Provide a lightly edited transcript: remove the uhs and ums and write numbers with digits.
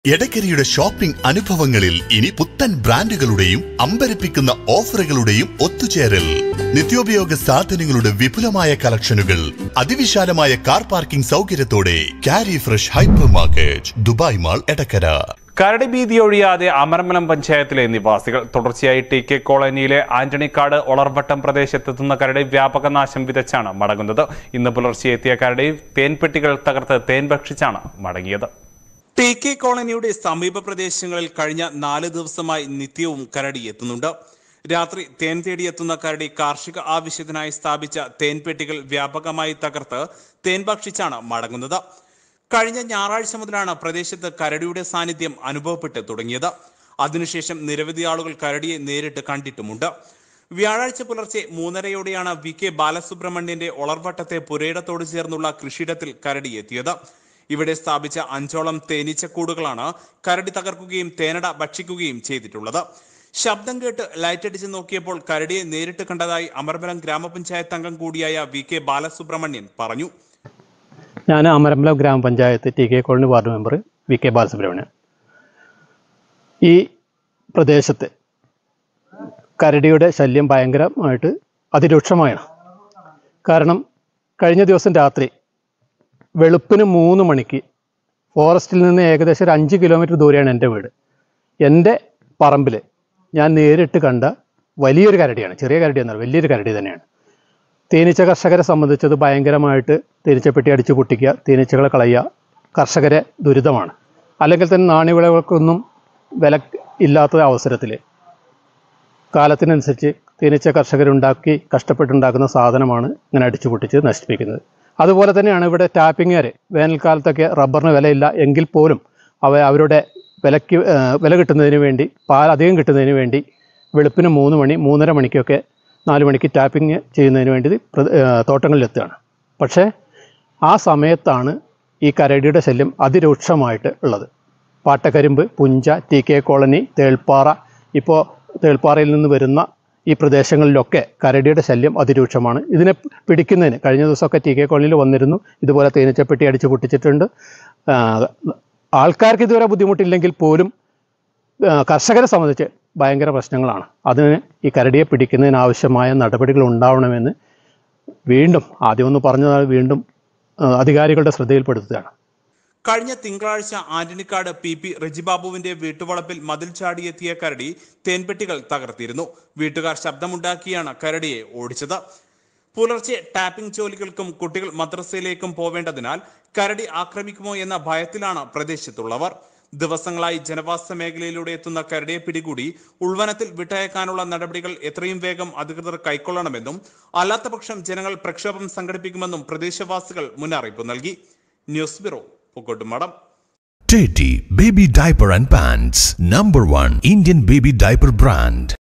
എടക്കരയുടെ shopping അനുഭവങ്ങളിൽ ഇനി പുത്തൻ ബ്രാൻഡുകളുടെയും അമ്പരപ്പിക്കുന്ന ഓഫറുകളുടെയും ഒത്തുചേരൽ. നിത്യോപയോഗ സാധനങ്ങളുടെ വിപുലമായ കളക്ഷനുകൾ, അതിവിശാലമായ കാർ പാർക്കിംഗ് സൗകര്യത്തോടെ കാരി fresh hypermarket, Dubai mall, Edakkara. കരടി ഭീതി ഒഴിയാതെ അമരമ്പലം പഞ്ചായത്തിലെ നിവാസികൾ. തുടർച്ചയായി ടി.കെ. കോളനിയിലെ ആന്റണിക്കാട് ഒളർവട്ടം പ്രദേശത്തെത്തുന്ന കരടി വ്യാപക നാശം വിതച്ചാണ് മടങ്ങുന്നത്. ഇന്ന് പുലർച്ചെ എത്തിയ കരടി തേൻപെട്ടികൾ തകർത്ത് തേൻ ഭക്ഷിച്ചാണ് മടങ്ങിയത്. ടി.കെ. കോളനിയുടെ സമീപ പ്രദേശങ്ങളിൽ കഴിഞ്ഞ 4 ദിവസമായി നിത്യവും കരടി എത്തുന്നുണ്ട്. രാത്രി തേൻ തേടിയെത്തുന്ന കരടി കാർഷിക ആവശ്യത്തിനായി സ്ഥാപിച്ച തേൻപെട്ടികൾ വ്യാപകമായി തകർത്ത് തേൻ ഭക്ഷിച്ചാണ് മടങ്ങുന്നത്. കഴിഞ്ഞ ഞായറാഴ്ച മുതലാണ് പ്രദേശത്ത് കരടിയുടെ സാന്നിധ്യം അനുഭവപ്പെട്ട് തുടങ്ങിയത്. അതിനുശേഷം നിരവധി ആളുകൾ കരടിയെ നേരിട്ട് കണ്ടിട്ടുമുണ്ട്. വ്യാഴാഴ്ച പുലർച്ചെ 3:30യോടെയാണ് വി.കെ. ബാലസുബ്രഹ്മണ്യന്റെ ഒളർവട്ടത്തെ പുരയിടത്തോട് ചേർന്നുള്ള കൃഷിയിടത്തിൽ കരടി എത്തിയത്. ഇവിടെ സ്ഥാപിച്ച 5ഓളം തേനീച്ചക്കൂടുകളാണ് കരടി തകർക്കുകയും തേനട ഭക്ഷിക്കുകയും ചെയ്തിട്ടുള്ളത്. ശബ്ദം കേട്ട് ലൈറ്റടിച്ച് നോക്കിയപ്പോൾ കരടിയെ നേരിട്ട് കണ്ടതായി അമരമ്പലം ഗ്രാമപഞ്ചായത്ത് അംഗം കൂടിയായ വി.കെ. ബാലസുബ്രഹ്മണ്യൻ പറഞ്ഞു. ഞാൻ അമരമ്പലം ഗ്രാമപഞ്ചായത്ത് T K. Colony ward member V K. Balasubramanian. ഈ പ്രദേശത്ത് കരടിയുടെ ശല്യം ഭയങ്കരമായിട്ട് അതിരൂക്ഷമാണ്. കാരണം കഴിഞ്ഞ ദിവസം രാത്രി വെളുപ്പിന് 3 മണിക്ക് ഫോറസ്റ്റിൽ നിന്ന് ഏകദേശം ഒരു 5 കിലോമീറ്റർ ദൂരെയാണ് എൻ്റെ വീട്. എൻ്റെ പറമ്പിൽ ഞാൻ നേരിട്ട് കണ്ട വലിയൊരു കരടിയാണ്. ചെറിയ കരടി എന്നാൽ വലിയൊരു കരടി തന്നെയാണ്. തേനീച്ച കർഷകരെ സംബന്ധിച്ചത് ഭയങ്കരമായിട്ട് തേനീച്ചപ്പെട്ടി അടിച്ചു പൊട്ടിക്കുക, തേനീച്ചകളെ കളയുക കർഷകരെ ദുരിതമാണ്. അല്ലെങ്കിൽ തന്നെ നാണ്യവിളകൾക്കൊന്നും വില ഇല്ലാത്ത അവസരത്തിൽ കാലത്തിനനുസരിച്ച് തേനീച്ച കർഷകരുണ്ടാക്കി കഷ്ടപ്പെട്ടുണ്ടാക്കുന്ന സാധനമാണ് ഇങ്ങനെ അടിച്ചു പൊട്ടിച്ച് നശിപ്പിക്കുന്നത്. അതുപോലെ തന്നെയാണ് ഇവിടെ ടാപ്പിങ്ങുകാർ. വേനൽക്കാലത്തൊക്കെ റബ്ബറിന് വിലയില്ല എങ്കിൽ പോലും അവരുടെ വില കിട്ടുന്നതിന് വേണ്ടി, പാൽ അധികം കിട്ടുന്നതിന് വേണ്ടി വെളുപ്പിന് 3 മണി 3:30 മണിക്കൊക്കെ 4 മണിക്ക് ടാപ്പിങ് ചെയ്യുന്നതിന് വേണ്ടി തോട്ടങ്ങളിലെത്തുകയാണ്. പക്ഷേ ആ സമയത്താണ് ഈ കരടിയുടെ ശല്യം അതിരൂക്ഷമായിട്ട് ഉള്ളത്. പാട്ടക്കരിമ്പ്, പുഞ്ച, ടി.കെ. കോളനി, തേൾപ്പാറ, ഇപ്പോൾ തേൾപ്പാറയിൽ നിന്ന് വരുന്ന ഈ പ്രദേശങ്ങളിലൊക്കെ കരടിയുടെ ശല്യം അതിരൂക്ഷമാണ്. ഇതിനെ പിടിക്കുന്നതിന് കഴിഞ്ഞ ദിവസമൊക്കെ ടി.കെ. കോളനിയിൽ വന്നിരുന്നു. ഇതുപോലെ തേനീച്ചപ്പെട്ടി അടിച്ചു പൊട്ടിച്ചിട്ടുണ്ട്. ആൾക്കാർക്ക് ഇതുവരെ ബുദ്ധിമുട്ടില്ലെങ്കിൽ പോലും കർഷകരെ സംബന്ധിച്ച് ഭയങ്കര പ്രശ്നങ്ങളാണ്. അതിന് ഈ കരടിയെ പിടിക്കുന്നതിനാവശ്യമായ നടപടികൾ ഉണ്ടാവണമെന്ന് വീണ്ടും ആദ്യമൊന്ന് പറഞ്ഞതാണ്, വീണ്ടും അധികാരികളുടെ ശ്രദ്ധയിൽപ്പെടുത്തുകയാണ്. കഴിഞ്ഞ തിങ്കളാഴ്ച ആന്റണിക്കാട് പി. റജിബാബുവിന്റെ വീട്ടുവളപ്പിൽ മതിൽ ചാടിയെത്തിയ കരടി തേൻപെട്ടികൾ തകർത്തിരുന്നു. വീട്ടുകാർ ശബ്ദമുണ്ടാക്കിയാണ് കരടിയെ ഓടിച്ചത്. പുലർച്ചെ ടാപ്പിംഗ് ജോലികൾക്കും കുട്ടികൾ മദ്രസയിലേക്കും പോവേണ്ടതിനാൽ കരടി ആക്രമിക്കുമോ എന്ന ഭയത്തിലാണ് പ്രദേശത്തുള്ളവർ. ദിവസങ്ങളായി ജനവാസ മേഖലയിലൂടെ എത്തുന്ന കരടിയെ പിടികൂടി ഉൾവനത്തിൽ വിട്ടയക്കാനുള്ള നടപടികൾ എത്രയും വേഗം അധികൃതർ കൈക്കൊള്ളണമെന്നും അല്ലാത്തപക്ഷം ജനങ്ങൾ പ്രക്ഷോഭം സംഘടിപ്പിക്കുമെന്നും പ്രദേശവാസികൾ മുന്നറിയിപ്പ് നൽകി. News bureau, Pookkottumpadam. Teddy Baby Diaper and Pants, #1 Indian baby diaper brand.